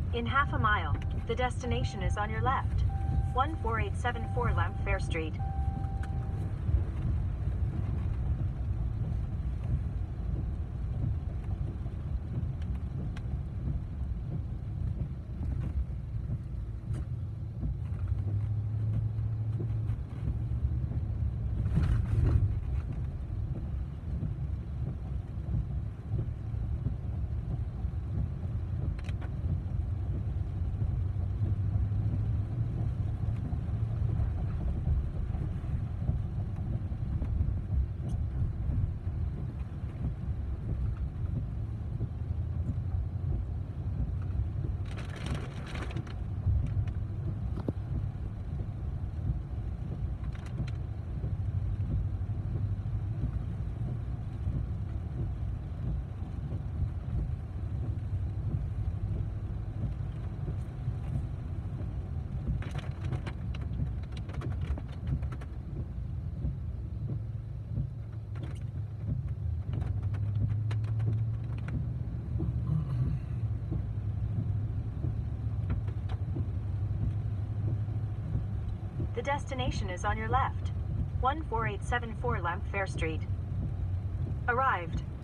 In half a mile, the destination is on your left. 14874 Lamphere Street. The destination is on your left. 14874 Lamphere Street. Arrived.